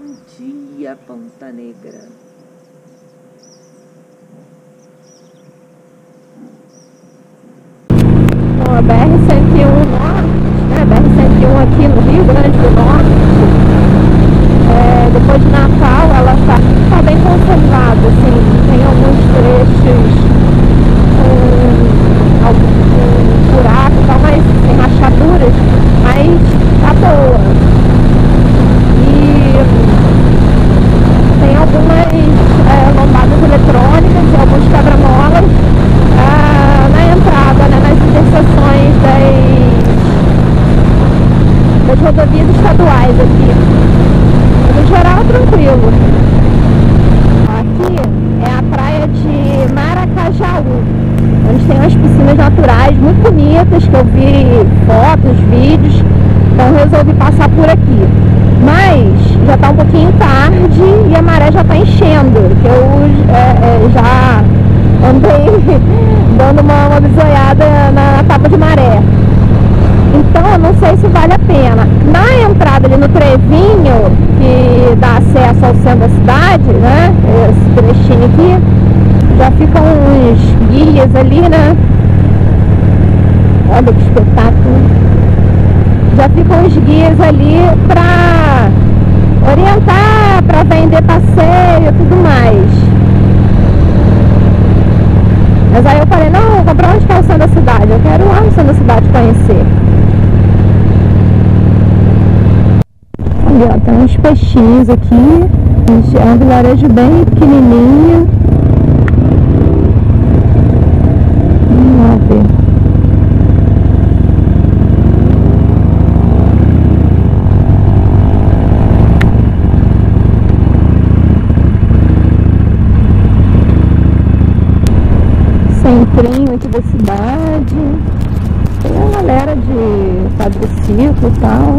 dia, Ponta Negra. Bom, a BR-101 Norte, né? BR-101 aqui no Rio Grande do Norte, depois de Natal, ela tá bem conservada, assim, tem alguns trechos com buraco e tal, mas tem rachaduras, mas tá boa. E tem algumas lombadas eletrônicas e alguns quebra-molas na entrada, né, nas interseções das rodovias estaduais aqui. No geral, tranquilo. Aqui é a praia de Maracajaú, onde tem umas piscinas naturais muito bonitas, que eu vi fotos, vídeos, então resolvi passar por aqui. Mas já está um pouquinho tarde e a maré já está enchendo, que eu já andei dando uma bisoiada na tábua de maré. Então eu não sei se vale a pena. Na entrada ali no Trevinho, que dá acesso ao centro da cidade, né, esse trechinho aqui, já ficam uns guias ali, né? Olha que espetáculo. Já ficam uns guias ali para orientar, para vender passeio e tudo mais. Mas aí eu falei, não, vou comprar onde que é o centro da cidade? Eu quero ir lá no centro da cidade conhecer. Olha, tem uns peixinhos aqui. É um vilarejo bem pequenininho. Vamos ver. Centrinho aqui da cidade. Tem a galera de quadriciclo e tal.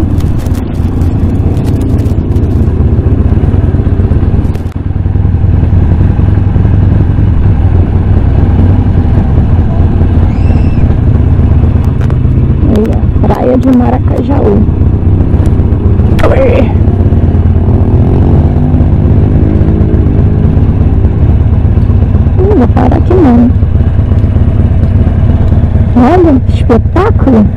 Praia de Maracajaú. Não vou parar aqui não. Olha, que espetáculo.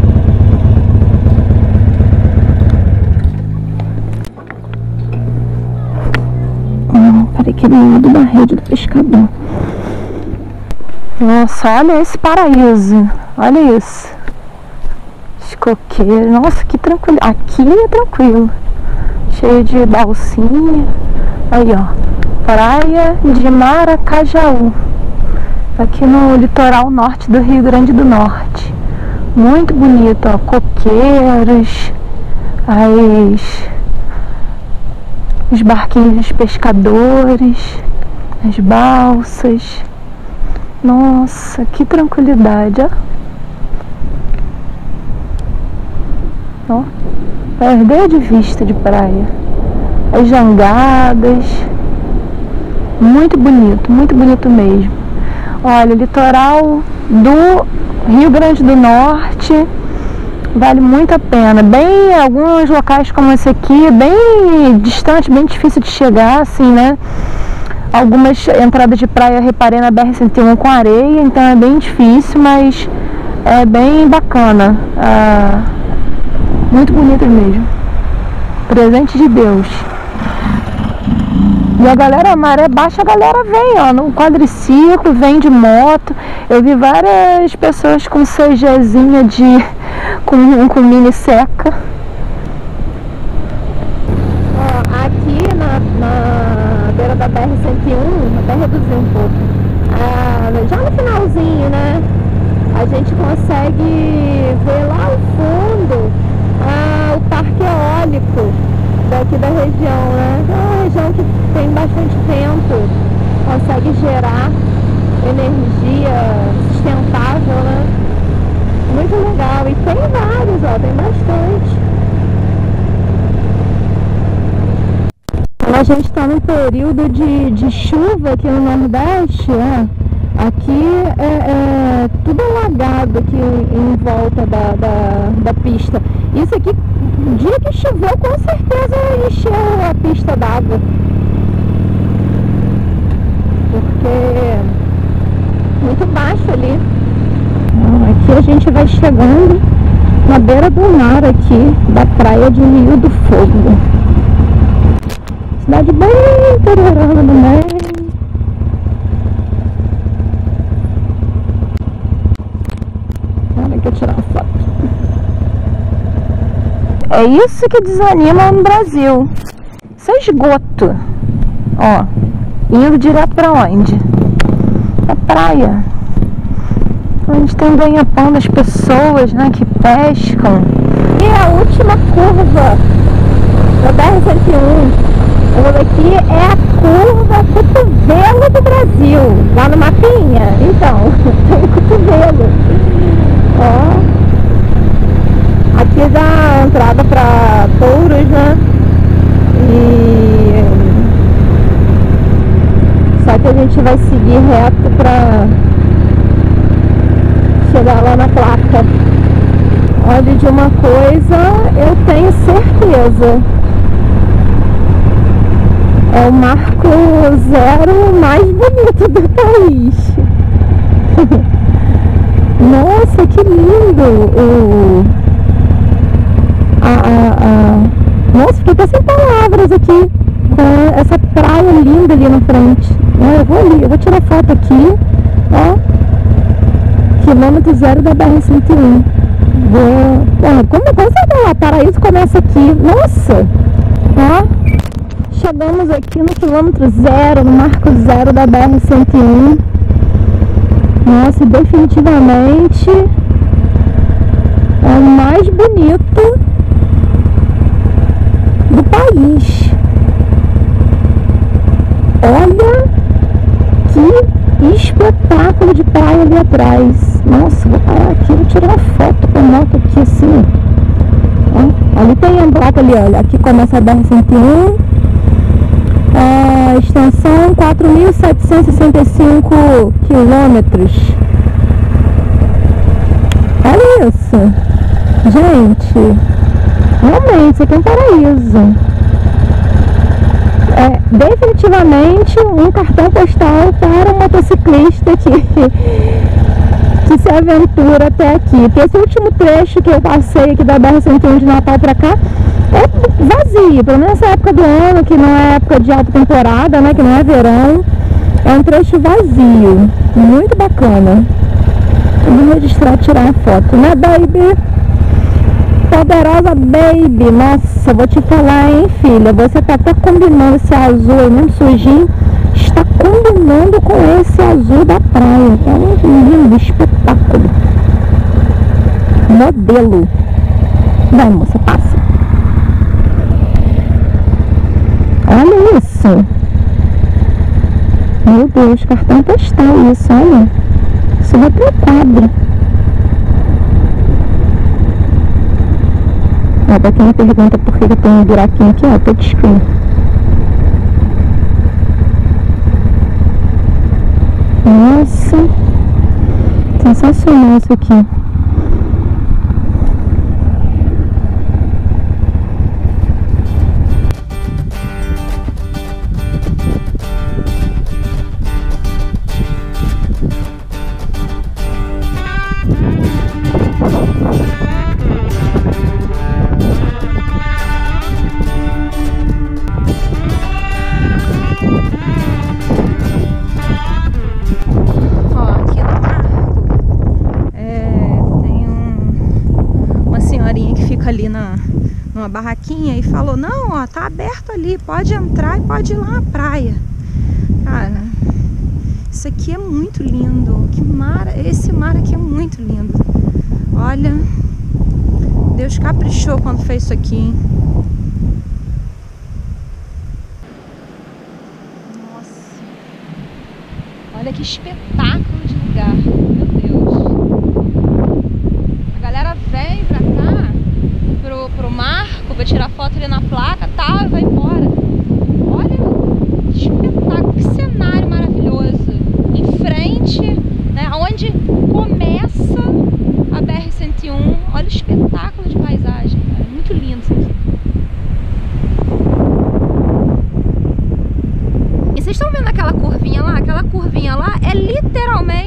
Parei que ele é da rede do pescador. Nossa, olha esse paraíso. Olha isso. Coqueiro, nossa, que tranquilo. Aqui é tranquilo, cheio de balsinha. Aí, ó, praia de Maracajaú, aqui no litoral norte do Rio Grande do Norte. Muito bonito, ó, coqueiros, os barquinhos dos pescadores, as balsas. Nossa, que tranquilidade, ó. Ó, perder de vista de praia, as jangadas, muito bonito mesmo. Olha, o litoral do Rio Grande do Norte vale muito a pena. Bem, alguns locais como esse aqui, bem distante, bem difícil de chegar, assim, né? Algumas entradas de praia eu reparei na BR-101 com areia, então é bem difícil, mas é bem bacana. Muito bonito mesmo. Presente de Deus. E a galera, a maré baixa, a galera vem, ó, no quadriciclo, vem de moto. Eu vi várias pessoas com CGzinha com mini seca. Ó, aqui na beira da BR-101, até reduzir um pouco. Já no finalzinho, né? A gente consegue ver lá ao fundo o parque eólico daqui da região, né? É uma região que tem bastante vento, consegue gerar energia sustentável, né? Muito legal. E tem vários, ó, tem bastante. A gente está num período de chuva aqui no Nordeste, né? Aqui é tudo alagado aqui em volta da pista. Isso aqui O dia que choveu, com certeza encheu a pista d'água. Porque muito baixo ali. Aqui a gente vai chegando na beira do mar aqui, da praia de Rio do Fogo. Cidade bem interiorana do meio. Olha aqui eu tirar uma foto. É isso que desanima no Brasil. Isso é esgoto. Ó, indo direto pra onde? Pra praia. Onde tem ganha-pão das pessoas, né, que pescam. E a última curva da BR-101. Essa daqui é a curva cotovelo do Brasil. Lá no mapinha. Então, tem o cotovelo. Ó. Aqui dá a entrada para Touros, né? Só que a gente vai seguir reto para chegar lá na placa. Olha, de uma coisa eu tenho certeza. É o marco zero mais bonito do país. Nossa, que lindo! Nossa, fiquei até sem palavras aqui com essa praia linda ali na frente. Eu vou ali, eu vou tirar foto aqui, ó. Quilômetro zero da BR-101. Como você vê lá, Paraíso começa aqui. Nossa! Ó. Chegamos aqui no quilômetro zero, no marco zero da BR-101. Nossa, definitivamente é o mais bonito do país. Olha que espetáculo de praia ali atrás. Nossa, vou parar aqui, vou tirar uma foto com a moto aqui assim. Ó, ali tem a placa ali, olha. Aqui começa a BR-101. Extensão 4.765 quilômetros. Olha isso. Gente, realmente, isso aqui é um paraíso. É definitivamente um cartão postal para um motociclista que se aventura até aqui. Porque esse último trecho que eu passei aqui da BR-101 de Natal para cá é vazio, pelo menos nessa época do ano, que não é época de alta temporada, né, que não é verão. É um trecho vazio, muito bacana. Vou registrar, tirar uma foto, né, baby? Poderosa baby. Nossa, vou te falar, hein, filha, você tá até combinando esse azul aí, mesmo sujinho, está combinando com esse azul da praia. É um lindo espetáculo. Modelo. Vai, moça, passa. Olha isso. Meu Deus, cartão postal isso, olha. Isso vai ter um quadro. Ó, pra quem me pergunta por que eu tenho um buraquinho aqui, ó, touchscreen. Nossa, sensacional isso aqui. Ali numa barraquinha e falou, não, ó, tá aberto ali, pode entrar e pode ir lá na praia. Cara, isso aqui é muito lindo. Que mar, esse mar aqui é muito lindo. Olha, Deus caprichou quando fez isso aqui, hein? Nossa, olha que espetáculo de lugar, meu Deus. A galera vem pra cá pro marco, vai tirar foto ali na placa, tá, vai embora. Olha que espetáculo, que cenário maravilhoso. Em frente, né, onde começa a BR-101, olha o espetáculo de paisagem, cara. Muito lindo isso aqui.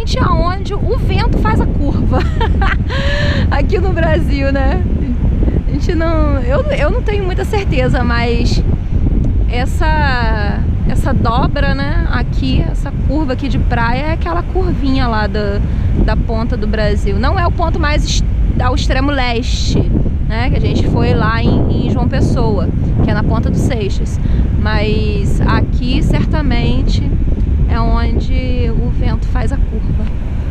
exatamente aonde o vento faz a curva. Aqui no Brasil, né? A gente não... Eu não tenho muita certeza, mas essa dobra, né? Aqui, essa curva aqui de praia é aquela curvinha lá da ponta do Brasil. Não é o ponto mais ao extremo leste, né? Que a gente foi lá em João Pessoa, que é na ponta do Seixas. Mas aqui, certamente, é onde o vento faz a curva.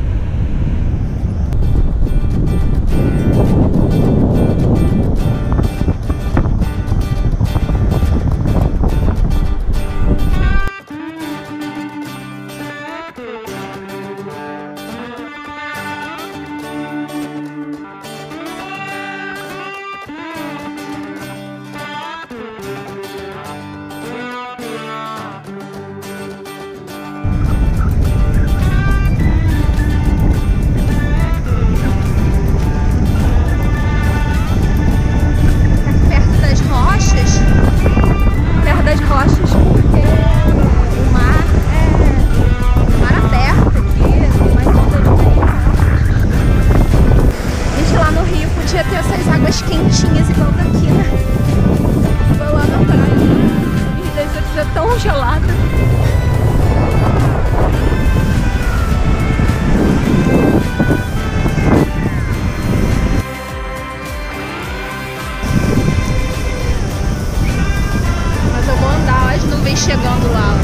Quentinhas igual daqui, né? Vou lá na praia, e deve ser tão gelada. Mas eu vou andar, as nuvens chegando lá.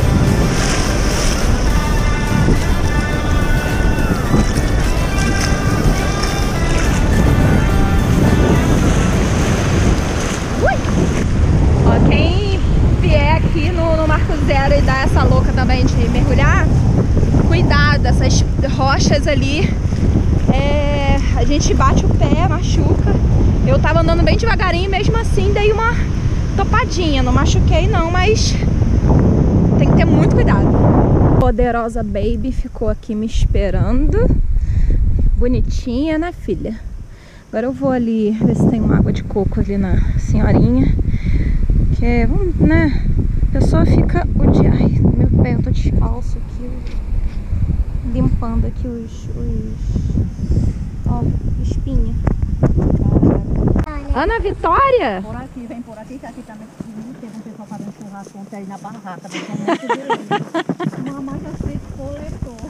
Quem vier aqui no Marco Zero e dar essa louca também de mergulhar, cuidado, essas rochas ali, a gente bate o pé, machuca. Eu tava andando bem devagarinho, mesmo assim dei uma topadinha, não machuquei não, mas tem que ter muito cuidado. Poderosa Baby ficou aqui me esperando, bonitinha, né, filha? Agora eu vou ali ver se tem uma água de coco ali na senhorinha. Que, né, a pessoa fica o dia... Ai, meu pé, eu tô descalço aqui, limpando aqui ó, espinha. Ana Vitória? Por aqui, vem por aqui, que aqui também teve um pessoal fazendo churrasco ontem aí na barraca, tem muito direito. Mamãe já fez coletor,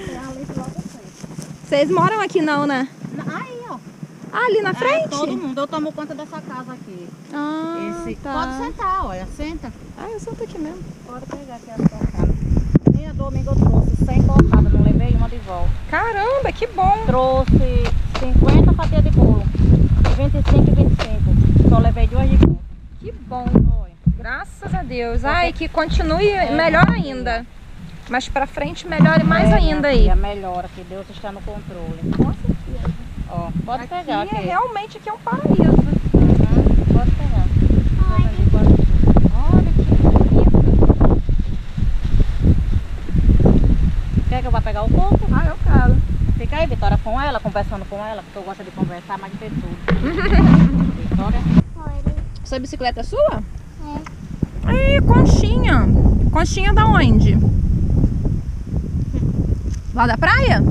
Vocês moram aqui não, né? Aí, ó. Ah, ali na frente? Todo mundo, eu tomo conta dessa casa aqui. Ah, tá. Pode sentar, olha, senta. Ah, eu sento aqui mesmo. Pode pegar aqui as cortadas. Nem domingo eu trouxe 100 cortadas, não levei uma de volta. Caramba, que bom. Trouxe 50 fatias de bolo, 25 e 25. Só levei 2 de volta. Que bom. Graças a Deus. Ai, que continue melhor ainda. Mas pra frente melhore mais ainda aí. Melhora, que Deus está no controle. Com certeza. Ó, pode aqui pegar aqui. Realmente aqui é um paraíso. Pode pegar. Olha que bonito. Quer que eu vá pegar o coco? Ah, eu quero. Fica aí, Vitória, com ela, conversando com ela, porque eu gosto de conversar mais de ver tudo. Vitória? Essa bicicleta é sua? É. Ei, conchinha. Conchinha da onde? Lá da praia?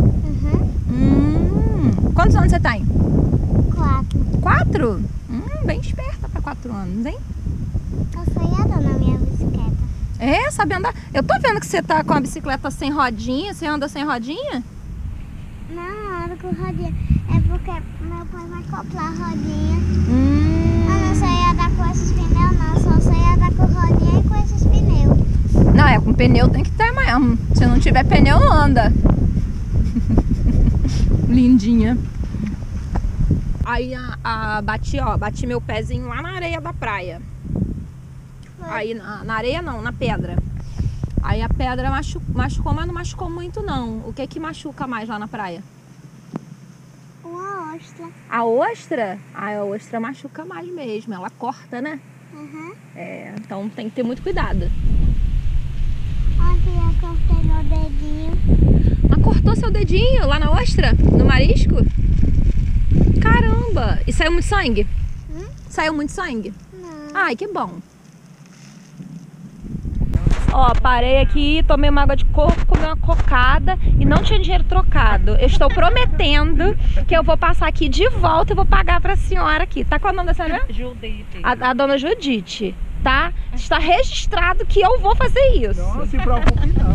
Quantos anos você tem? 4. 4? Bem esperta para 4 anos, hein? Eu sei andar na minha bicicleta. É, sabe andar? Eu tô vendo que você tá com a bicicleta sem rodinha. Você anda sem rodinha? Não, eu ando com rodinha. É porque meu pai vai comprar rodinha. Eu não sei andar com esses pneus, não. Só sei andar com rodinha e com esses pneus. Não, com pneu tem que ter mesmo. Se não tiver pneu, não anda. Lindinha. Aí bati meu pezinho lá na areia da praia. Aí na areia não, na pedra. Aí a pedra machucou, mas não machucou muito não. O que que machuca mais lá na praia? Uma ostra. A ostra? A ostra machuca mais mesmo, ela corta, né? É, então tem que ter muito cuidado. Ontem eu cortei meu dedinho. Mas cortou seu dedinho lá na ostra? No marisco? Caramba! E saiu muito sangue? Saiu muito sangue? Não. Ai, que bom. Ó, parei aqui, tomei uma água de coco, comi uma cocada e não tinha dinheiro trocado. Eu estou prometendo que eu vou passar aqui de volta e vou pagar pra senhora aqui. Tá qual é o nome da senhora mesmo? Judite. A dona Judite, tá? Está registrado que eu vou fazer isso. Não se preocupe não.